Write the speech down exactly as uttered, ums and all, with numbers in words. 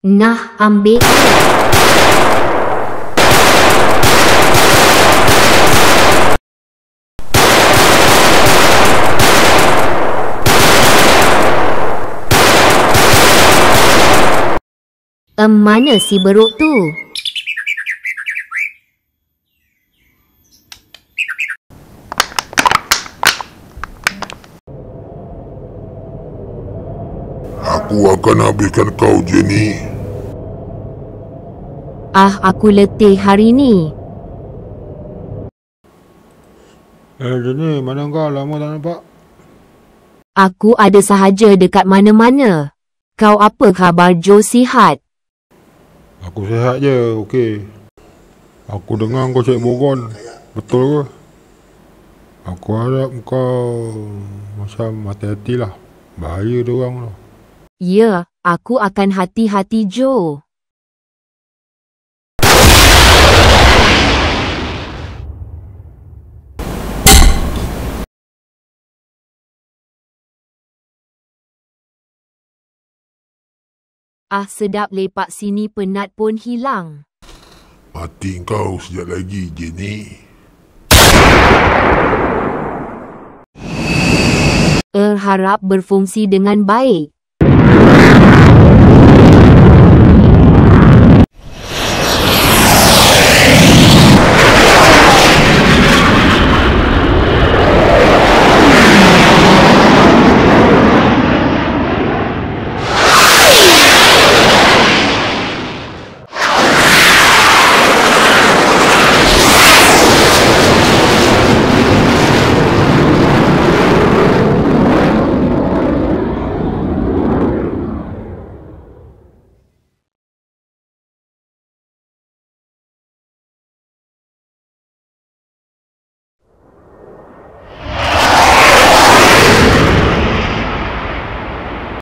Nah, ambil. Em, mana si beruk tu? Aku akan habiskan kau, Jenny. Ah, aku letih hari ni. Eh, Jenny, mana kau? Lama tak nampak. Aku ada sahaja dekat mana-mana. Kau apa khabar, Jo, sihat? Aku sihat je, okey. Aku dengar kau cek bogon. Betul ke? Aku harap kau macam hati-hati lah. Bahaya diorang lah. Ya, aku akan hati-hati, Jo. Ah, sedap lepak sini, penat pun hilang. Mati kau sejak lagi, Jenny. Er, harap berfungsi dengan baik.